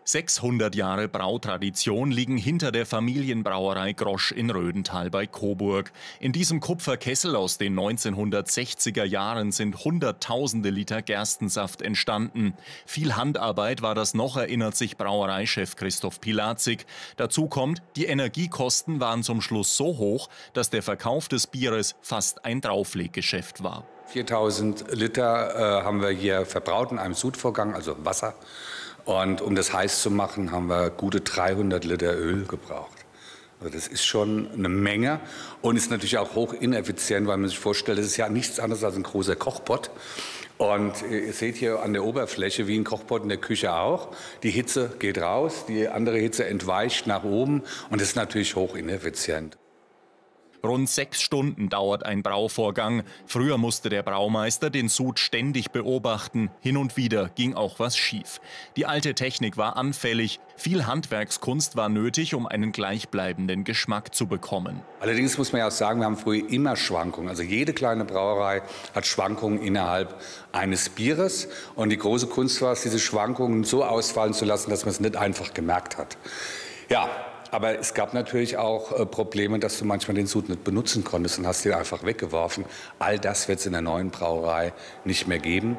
600 Jahre Brautradition liegen hinter der Familienbrauerei Grosch in Rödental bei Coburg. In diesem Kupferkessel aus den 1960er Jahren sind Hunderttausende Liter Gerstensaft entstanden. Viel Handarbeit war das noch, erinnert sich Brauereichef Christoph Pilatzig. Dazu kommt, die Energiekosten waren zum Schluss so hoch, dass der Verkauf des Bieres fast ein Draufleggeschäft war. 4000 Liter haben wir hier verbraut in einem Sudvorgang, also Wasser. Und um das heiß zu machen, haben wir gute 300 Liter Öl gebraucht. Also das ist schon eine Menge und ist natürlich auch hoch ineffizient, weil man sich vorstellt, das ist ja nichts anderes als ein großer Kochpott. Und ihr seht hier an der Oberfläche, wie ein Kochpott in der Küche auch, die Hitze geht raus, die andere Hitze entweicht nach oben und das ist natürlich hoch ineffizient. Rund 6 Stunden dauert ein Brauvorgang. Früher musste der Braumeister den Sud ständig beobachten. Hin und wieder ging auch was schief. Die alte Technik war anfällig. Viel Handwerkskunst war nötig, um einen gleichbleibenden Geschmack zu bekommen. Allerdings muss man ja auch sagen, wir haben früher immer Schwankungen. Also jede kleine Brauerei hat Schwankungen innerhalb eines Bieres. Und die große Kunst war es, diese Schwankungen so ausfallen zu lassen, dass man es nicht einfach gemerkt hat. Ja. Aber es gab natürlich auch Probleme, dass du manchmal den Sud nicht benutzen konntest und hast den einfach weggeworfen. All das wird es in der neuen Brauerei nicht mehr geben.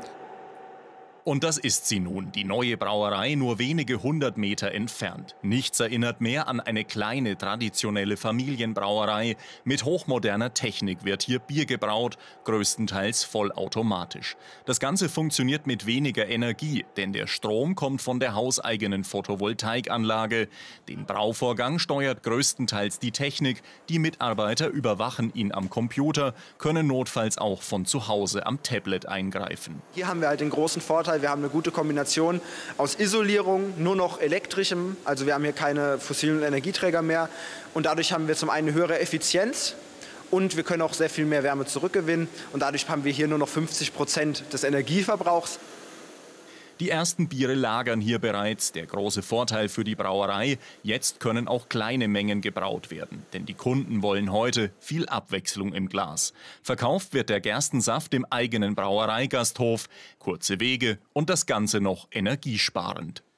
Und das ist sie nun, die neue Brauerei, nur wenige 100 Meter entfernt. Nichts erinnert mehr an eine kleine, traditionelle Familienbrauerei. Mit hochmoderner Technik wird hier Bier gebraut, größtenteils vollautomatisch. Das Ganze funktioniert mit weniger Energie, denn der Strom kommt von der hauseigenen Photovoltaikanlage. Den Brauvorgang steuert größtenteils die Technik. Die Mitarbeiter überwachen ihn am Computer, können notfalls auch von zu Hause am Tablet eingreifen. Hier haben wir halt den großen Vorteil, wir haben eine gute Kombination aus Isolierung, nur noch elektrischem, also wir haben hier keine fossilen Energieträger mehr und dadurch haben wir zum einen eine höhere Effizienz und wir können auch sehr viel mehr Wärme zurückgewinnen und dadurch haben wir hier nur noch 50% des Energieverbrauchs. Die ersten Biere lagern hier bereits. Der große Vorteil für die Brauerei: Jetzt können auch kleine Mengen gebraut werden. Denn die Kunden wollen heute viel Abwechslung im Glas. Verkauft wird der Gerstensaft im eigenen Brauereigasthof. Kurze Wege und das Ganze noch energiesparend.